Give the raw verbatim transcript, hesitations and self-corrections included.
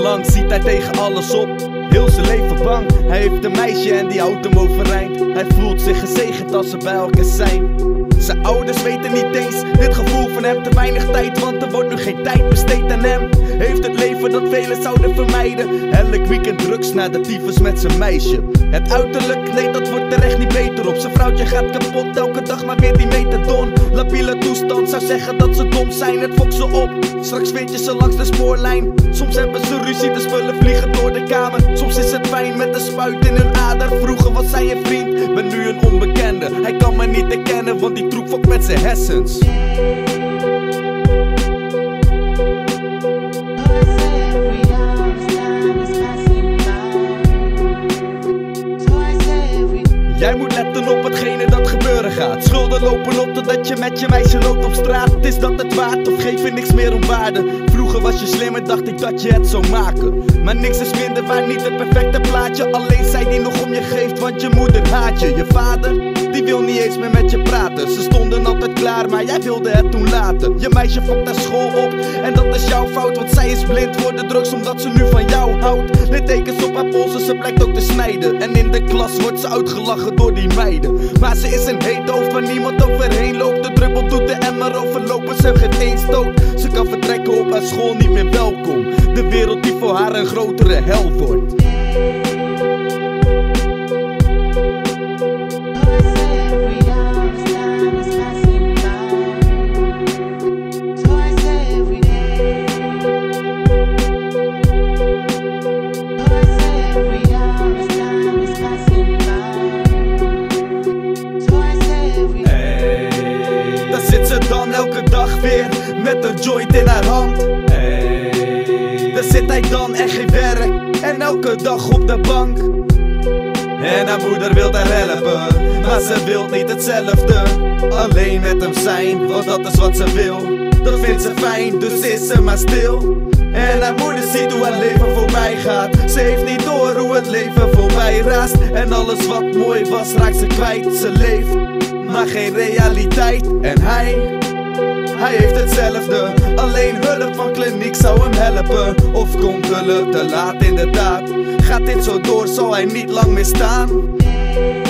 lang ziet hij tegen alles op, heel zijn leven bang. Hij heeft een meisje en die houdt hem overeind. Hij voelt zich gezegend als ze bij elkaar zijn. Zijn ouders weten niet eens dit gevoel van hem. Te weinig tijd, want er wordt nu geen tijd besteed aan hem. Heeft het leven dat velen zouden vermijden. Elk weekend drugs naar de tyfus met zijn meisje. Het uiterlijk, nee dat wordt er echt niet beter op. Zijn vrouwtje gaat kapot, elke dag maar weer die metadon. Labiele toestand, zou zeggen dat ze dom zijn. Het fokt ze op, straks vind je ze langs de spoorlijn. Soms hebben ze ruzie, de spullen vliegen door de kamer. Soms is het fijn met een spuit in hun ader. Vroeger was hij een vriend, ben nu een onbekende. Hij kan me niet herkennen, want die troep fokt met zijn hersens. Jij moet letten op hetgene dat gebeuren gaat. Schulden lopen op totdat je met je meisje loopt op straat. Is dat het waard of geef je niks meer om waarde? Vroeger was je slimmer, dacht ik dat je het zou maken. Maar niks is minder waar, niet het perfecte plaatje. Alleen zij die nog om je geeft, want je moeder haat je. Je vader, die wil niet eens meer met je praten. Ze stonden altijd klaar, maar jij wilde het toen laten. Je meisje fokt naar school op en dat is jouw fout. Want zij is blind voor de drugs omdat ze nu van jou houdt. Littekens op haar polsen, ze blijkt ook te snijden. En in de klas wordt ze uitgelachen door die meiden. Maar ze is een heet hoofd waar niemand overheen loopt. De druppel doet de emmer overlopen, ze geeft één stoot. Ze kan vertrekken op haar school, niet meer welkom. De wereld die voor haar een grotere hel wordt. Dan elke dag weer met een joint in haar hand. Hey. Daar zit hij dan en geen werk en elke dag op de bank. En haar moeder wil haar helpen, maar ze wil niet hetzelfde. Alleen met hem zijn, want dat is wat ze wil. Dat vindt ze fijn, dus is ze maar stil. En haar moeder ziet hoe haar leven voorbij gaat. Ze heeft niet door hoe het leven voorbij raast. En alles wat mooi was raakt ze kwijt. Ze leeft, maar geen realiteit. En hij, hij heeft hetzelfde. Alleen hulp van kliniek zou hem helpen. Of komt hulp te laat inderdaad. Gaat dit zo door zal hij niet lang meer staan.